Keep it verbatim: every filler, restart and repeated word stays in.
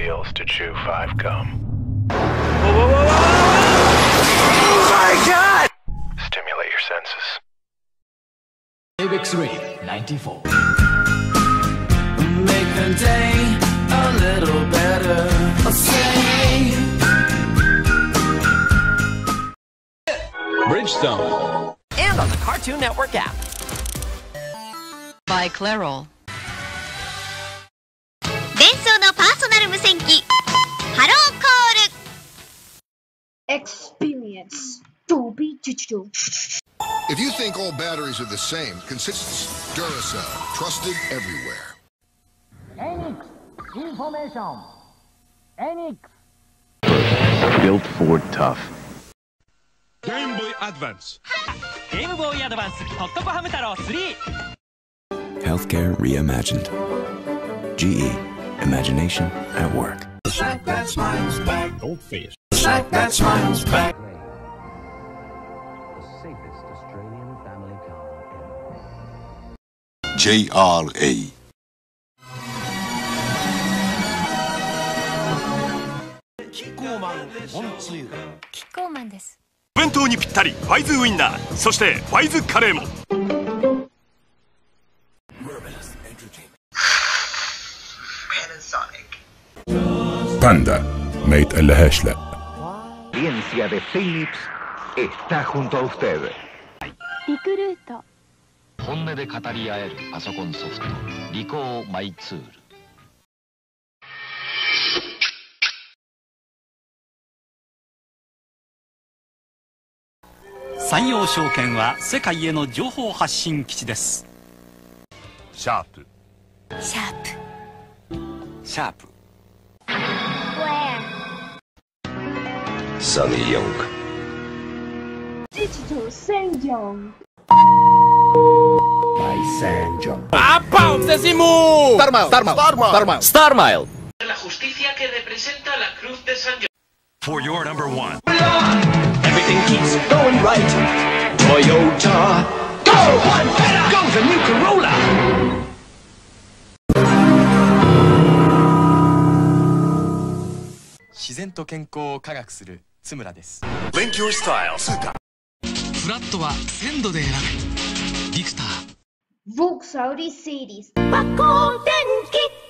feels to chew five gum. Whoa, whoa, whoa, whoa! Oh my God! Stimulate your senses. Avex Radio ninety-four. Make the day a little better. Say Bridgestone. And on the Cartoon Network app. By Clairol. デンソーのパーソナル無線機ハローコール Experience Dolby Digital. If you think all batteries are the same, consists Duracell, trusted everywhere. Enix Information. Enix. Built Ford tough. Game Boy Advance. Game Boy Advance とっとこハム太郎スリー Healthcare reimagined. G E. Imagination at work. Slap that smiles back. Goldfish. Slap that smiles back. The safest Australian family car ever. J R A. キッコーマンモンつゆ。 キッコーマンです。 お弁当にぴったりファイズウインナー、そしてファイズカレーも。 Panda ما يتقلهاش لا. Ciencia de Philips está junto a usted. Recruit. 本音で語り合えるパソコンソフト、リコーマイツール。 山陽証券は世界への情報発信基地です。 シャープ。 シャープ。 シャープ。 Sunny Young. Digital Sanjong. By Sanjong. ¡Apauntesimo! Starmile. Starmile. Starmile. Starmile. La justicia que representa la cruz de San Jorge. For your number one. Everything keeps going right. Toyota. Go! One better! Go the new Corolla! Shizenと健康を科学する津村です。 Link your style. フラットは鮮度で選べ。ビクター。 Volks Audi Series. 和光電気